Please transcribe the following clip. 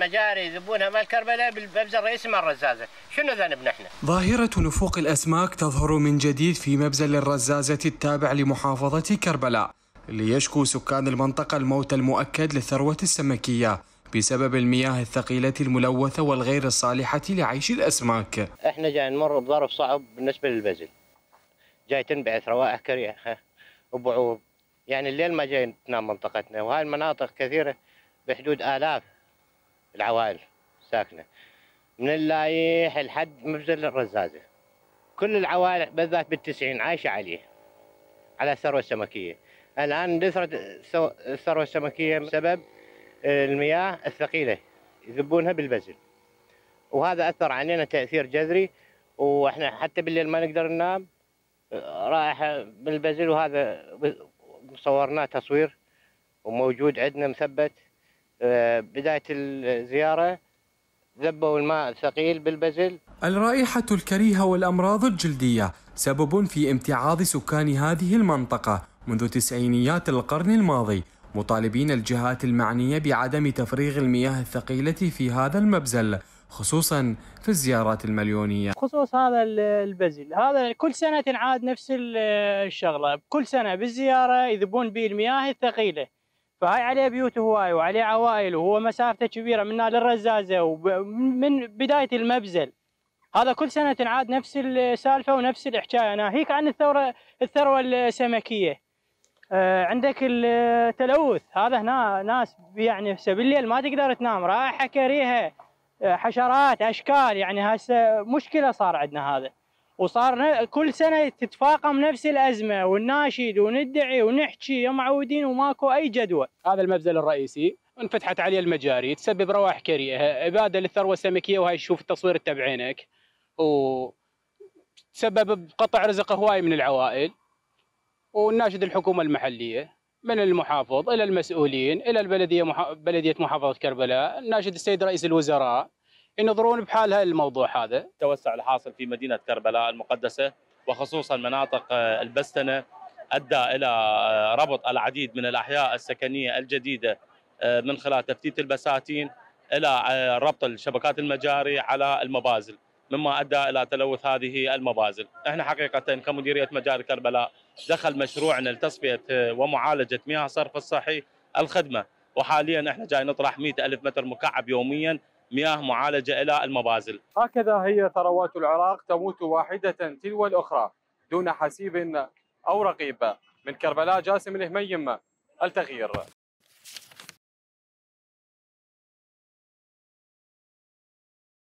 المجاري يذبونها مال كربلاء بالمبزل الرئيسي مال الرزازة. شنو ذنبنا احنا؟ ظاهرة نفوق الأسماك تظهر من جديد في مبزل الرزازة التابع لمحافظة كربلاء، ليشكو سكان المنطقة الموت المؤكد للثروة السمكية بسبب المياه الثقيلة الملوثة والغير الصالحة لعيش الأسماك. احنا جاي نمر بظرف صعب بالنسبة للبزل، جاي تنبعث روائح كريهة وبعوض، يعني الليل ما جاي تنام منطقتنا، وهاي المناطق كثيرة بحدود آلاف العوائل ساكنة من اللايح لحد مبزل الرزازة. كل العوائل بالذات بالتسعين عايشة عليه، على الثروة السمكية. الآن اندثرت الثروة السمكية بسبب المياه الثقيلة يذبونها بالبزل، وهذا أثر علينا تأثير جذري، وإحنا حتى بالليل ما نقدر ننام رائحة بالبزل. وهذا صورناه تصوير وموجود عندنا مثبت. بداية الزيارة ذبوا الماء الثقيل بالبزل. الرائحة الكريهة والأمراض الجلدية سبب في امتعاض سكان هذه المنطقة منذ تسعينيات القرن الماضي، مطالبين الجهات المعنية بعدم تفريغ المياه الثقيلة في هذا المبزل، خصوصا في الزيارات المليونية. خصوص هذا البزل، هذا كل سنة تنعاد نفس الشغلة، كل سنة بالزيارة يذبون به المياه الثقيلة، فهاي عليه بيوت هواي وعليه عوائل، وهو مسافته كبيرة من للرزازة ومن بداية المبزل. هذا كل سنة تنعاد نفس السالفة ونفس الحكاية. ناهيك عن الثروة السمكية، عندك التلوث، هذا هنا ناس يعني بالليل ما تقدر تنام، رائحة كريهة، حشرات اشكال، يعني هسه مشكله صار عندنا هذا، وصار كل سنه تتفاقم نفس الازمه، ونناشد وندعي ونحكي معودين وماكو اي جدوى. هذا المبزل الرئيسي انفتحت عليه المجاري، تسبب روائح كريهه، اباده للثروه السمكيه، وهي شوف التصوير بعينك، وتسبب بقطع رزق هواي من العوائل. ونناشد الحكومه المحليه من المحافظ الى المسؤولين الى بلديه محافظه كربلاء، نناشد السيد رئيس الوزراء ينظرون بحال الموضوع هذا. التوسع الحاصل في مدينه كربلاء المقدسه وخصوصا مناطق البستنه ادى الى ربط العديد من الاحياء السكنيه الجديده من خلال تفتيت البساتين الى ربط الشبكات المجاري على المبازل، مما ادى الى تلوث هذه المبازل. احنا حقيقه كمديريه مجاري كربلاء دخل مشروعنا لتصفيه ومعالجه مياه الصرف الصحي الخدمه، وحاليا احنا جاي نطرح 100,000 متر مكعب يوميا مياه معالجه الى المبازل. هكذا هي ثروات العراق تموت واحده تلو الاخرى دون حسيب او رقيب. من كربلاء جاسم الهميم، التغيير.